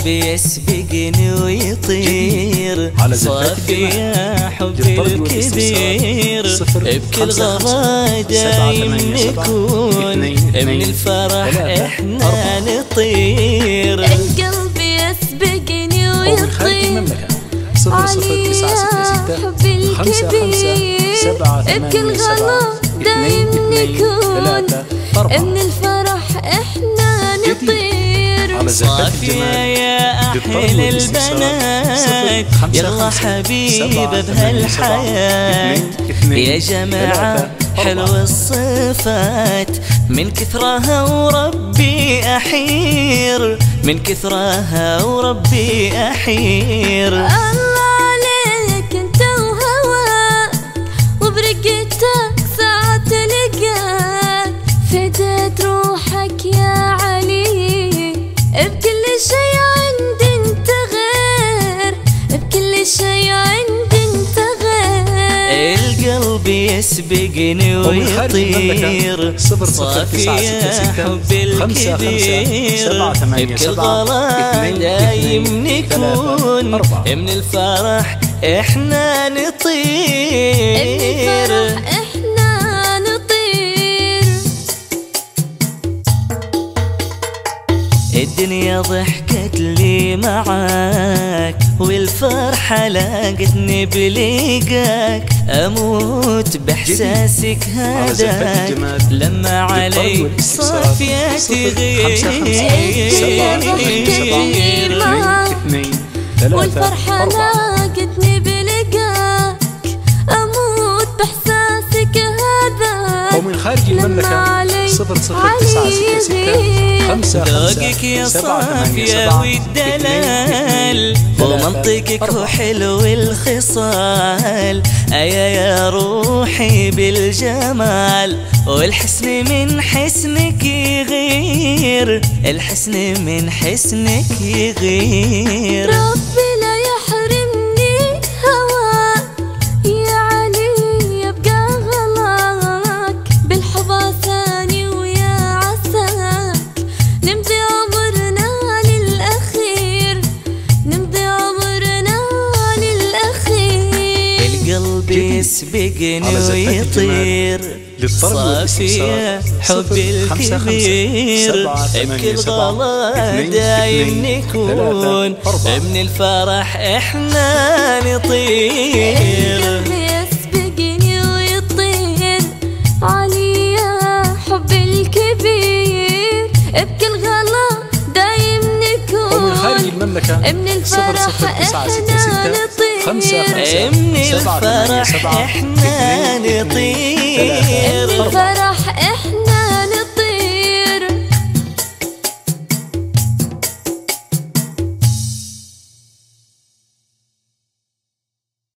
قلبي يسبقني ويطير صافي يا حبي الكبير بكل غلا دايم نكون من الفرح احنا نطير. القلب يسبقني ويطير علي يا حبي الكبير بكل غلا دايم نكون من الفرح احنا نطير. صافية يا أحلى البنات يلا حبيبة بهالحياة يا جماعة حلو الصفات من كثرها وربي أحير من كثرها وربي أحير. الله عليك انت وهواك وبرقتك ساعة تلقاك فديت روحك يا علي بكل شي عندي انت غير بكل شي عندي انت غير. القلب يسبقني ويطير صافي يا حبي الكبير بكل غلا دايم نكون من الفرح احنا نطير. الدنيا ضحكت لي معاك والفرحة لاقتني بلقاك أموت بإحساسك هذاك لما علي صافية تغير والفرحة لاقتني بلقاك أموت بإحساسك هذاك ومن خارج المملكة 00966 ذوقك يا صافية والدلال ومنطقك وحلو الخصال أيا يا روحي بالجمال والحسن من حسنك يغير الحسن من حسنك يغير. ربي لا يحرمني هواك يا علي يبقى غلاك بالحب ثاني ويا عساك نمضي عمرنا للأخير نمضي عمرنا للأخير. القلب يسبقني ويطير صافية حبي الكبير بكل غلا دايم نكون من الفرح احنا نطير. القلب يسبقني ويطير علي يا حبي الكبير بكل غلا دايم نكون ومن خارج المملكة من الفرح احنا نطير من الفرح احنا نطير. الفرح احنا